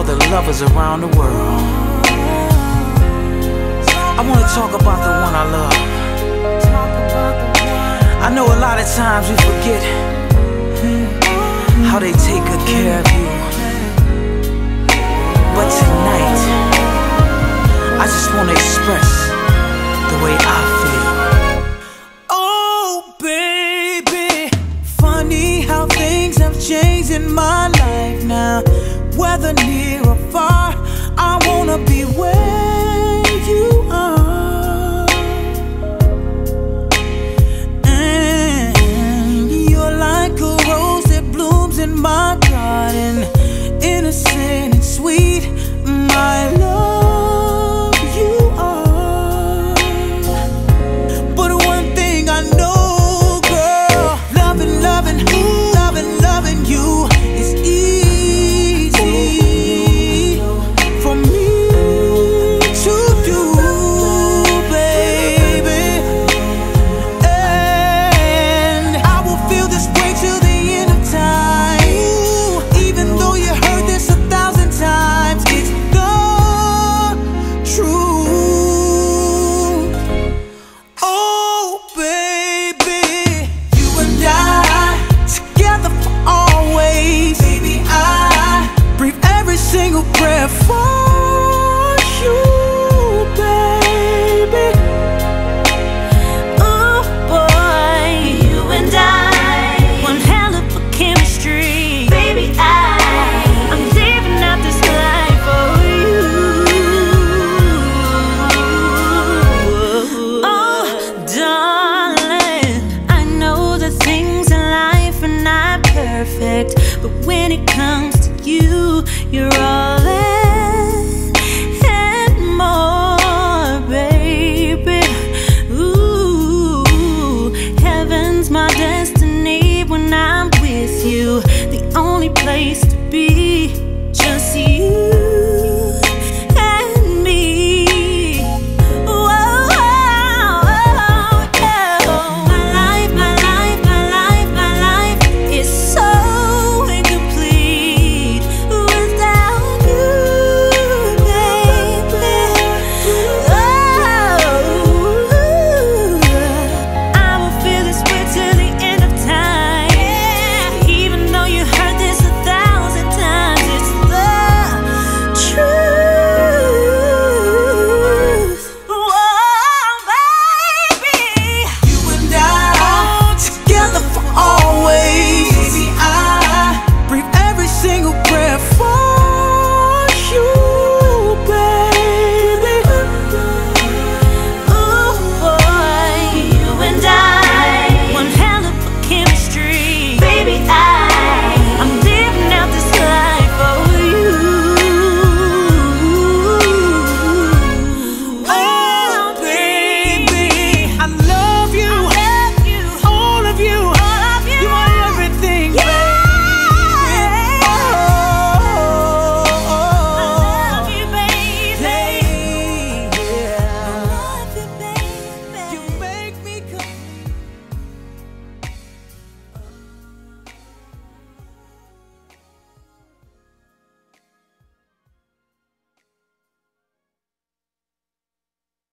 the lovers around the world. I wanna talk about the one I love. I know a lot of times we forget how they take good care of you, but tonight I just wanna express the way I feel. Oh baby, funny how things have changed in my life now. Whether near or far, I wanna be where you are. And you're like a rose that blooms in my garden, innocent and sweet, my love, you are. But one thing I know, girl, loving, loving, loving, loving you is easy for me to do, baby. And I will feel this way till the end of time. Even though you heard this 1,000 times, it's the truth. Oh baby, you and I together for always. Baby, I breathe every single prayer for you, baby. Oh boy, you and I, one hell of a chemistry. Baby, I'm living out this life for you. Oh, darling, I know that things in life are not perfect, but when it comes to you, you're all and more, baby. Ooh, heaven's my destiny when I'm with you. The only place to